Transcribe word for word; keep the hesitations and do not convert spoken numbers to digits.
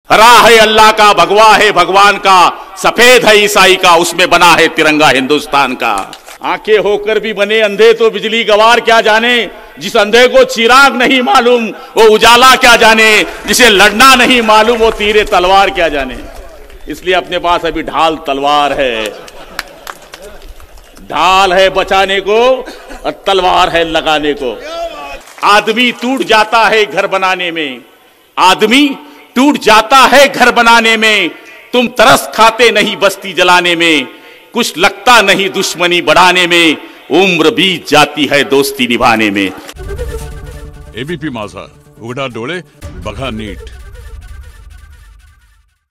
हरा है अल्लाह का, भगवा है भगवान का, सफेद है ईसाई का, उसमें बना है तिरंगा हिंदुस्तान का। आंखें होकर भी बने अंधे तो बिजली गवार क्या जाने, जिस अंधे को चिराग नहीं मालूम वो उजाला क्या जाने, जिसे लड़ना नहीं मालूम वो तीरे तलवार क्या जाने। इसलिए अपने पास अभी ढाल तलवार है, ढाल है बचाने को और तलवार है लगाने को। आदमी टूट जाता है घर बनाने में, आदमी टूट जाता है घर बनाने में, तुम तरस खाते नहीं बस्ती जलाने में, कुछ लगता नहीं दुश्मनी बढ़ाने में, उम्र बीत जाती है दोस्ती निभाने में। एबीपी माझा, उघडा डोळे बघा नीट।